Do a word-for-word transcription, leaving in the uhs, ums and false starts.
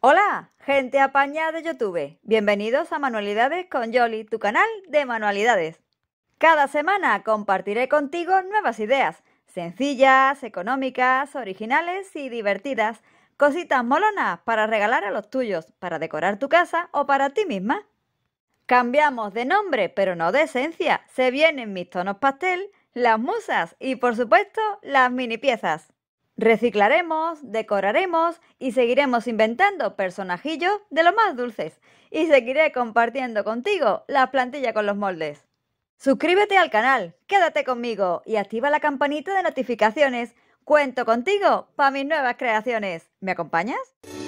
Hola, gente apañada de YouTube. Bienvenidos a Manualidades con Yoli, tu canal de manualidades. Cada semana compartiré contigo nuevas ideas, sencillas, económicas, originales y divertidas. Cositas molonas para regalar a los tuyos, para decorar tu casa o para ti misma. Cambiamos de nombre, pero no de esencia. Se vienen mis tonos pastel, las musas y, por supuesto, las mini piezas. Reciclaremos, decoraremos y seguiremos inventando personajillos de lo más dulces. Y seguiré compartiendo contigo la plantilla con los moldes. Suscríbete al canal, quédate conmigo y activa la campanita de notificaciones. Cuento contigo para mis nuevas creaciones. ¿Me acompañas?